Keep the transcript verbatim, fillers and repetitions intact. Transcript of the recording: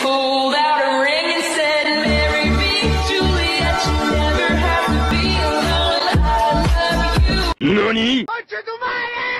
pulled out a ring and said, marry me, Juliet, you never have to be alone. I love you. Nani? Concha tu madre!